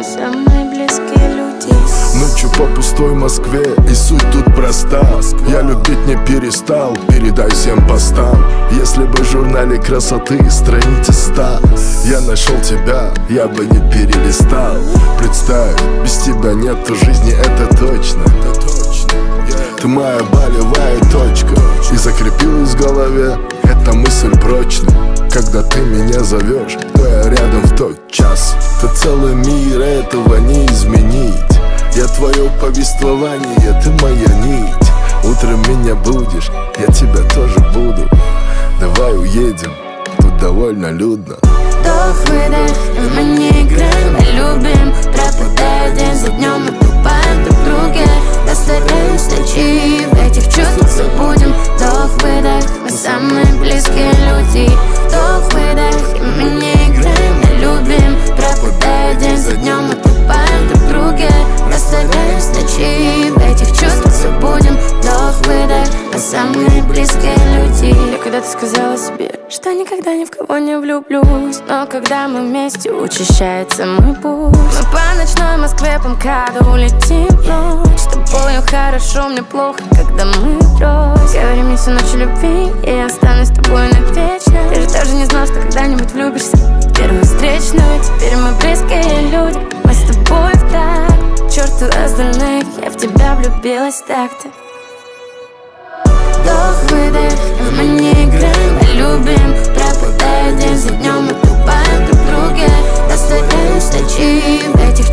самые близкие люди. Ночью по пустой Москве, и суть тут проста. Я любить не перестал, передай всем постам. Если бы в журнале красоты страница 100 я нашел тебя, я бы не перелистал. Представь, без тебя нету жизни, это точно. Ты моя болевая точка, и закрепилась в голове эта мысль прочно. Когда ты меня зовешь, то я рядом в тот час. Ты целый мир, этого не изменить. Я твое повествование, ты моя нить. Утром меня будешь, я тебя тоже буду. Давай уедем, тут довольно людно. Вдох-выдох, и мы не играем, мы любим. Пропадая день за днем, мы тупаем друг друге. Растворяюсь ночи, в этих чувствах забудем. Вдох-выдох, мы самые близкие люди. Вдох-выдох, и мы не играем, мы любим. Пропадая день за днем, мы тупаем друг друге. Растворяюсь ночи, в этих чувствах забудем. Вдох-выдох, мы самые близкие люди. Я когда-то сказала себе, что никогда ни в кого не влюблюсь, но когда мы вместе, учащается мой пульс. Мы по ночной Москве по МКАДу улетим в ночь. С тобою хорошо, мне плохо, когда мы врозь. Говори мне всю ночь о любви, и я останусь с тобой навечно. Ты же даже не знал, что когда-нибудь влюбишься в первую встречную. Теперь мы близкие люди, мы с тобой в так. К черту остальных, я в тебя влюбилась так-то. Вдох-выдох, и мы не играем, мы любим. Пропадая день за днем, мы тупаем друг друге. Растворяюсь ночи, в этих